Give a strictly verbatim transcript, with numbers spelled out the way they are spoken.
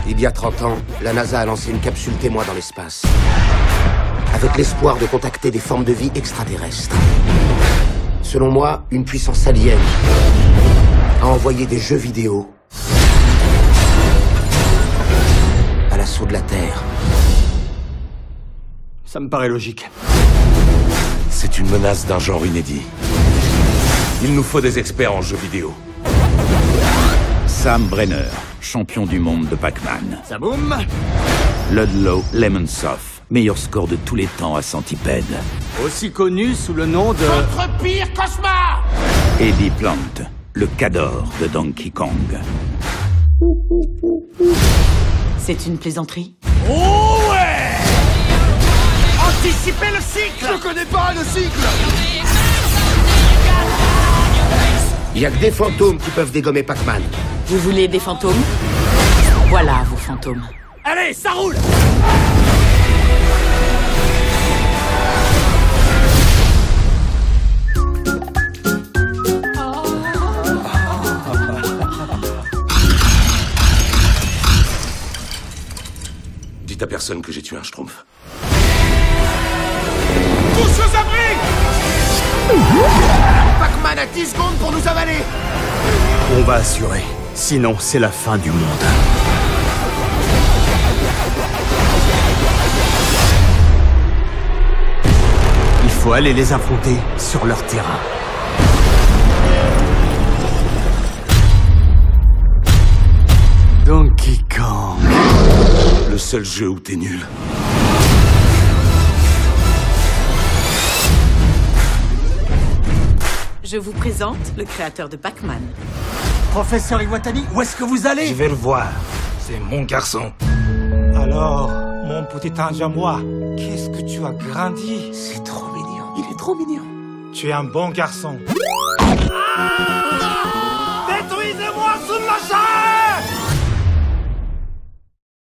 Il y a trente ans, la NASA a lancé une capsule témoin dans l'espace, avec l'espoir de contacter des formes de vie extraterrestres. Selon moi, une puissance alien a envoyé des jeux vidéo à l'assaut de la Terre. Ça me paraît logique. C'est une menace d'un genre inédit. Il nous faut des experts en jeux vidéo. Sam Brenner, champion du monde de Pac-Man. Ça boum! Ludlow Lemonsoff, meilleur score de tous les temps à Centipede. Aussi connu sous le nom de... Votre pire cauchemar! Eddie Plant, le Cador de Donkey Kong. C'est une plaisanterie? Oh ouais! Anticipez le cycle! Je connais pas le cycle! Il y a que des fantômes qui peuvent dégommer Pac-Man. Vous voulez des fantômes? Voilà vos fantômes. Allez, ça roule! Dites à personne que j'ai tué un schtroumpf. Tous aux abris! Pac-Man a dix secondes pour nous avaler. On va assurer. Sinon, c'est la fin du monde. Il faut aller les affronter sur leur terrain. Donkey Kong. Le seul jeu où t'es nul. Je vous présente le créateur de Pac-Man. Professeur Iwatani, où est-ce que vous allez? Je vais le voir. C'est mon garçon. Alors, mon petit ange à moi, qu'est-ce que tu as grandi? C'est trop mignon. Il est trop mignon. Tu es un bon garçon. Détruisez-moi ce machin!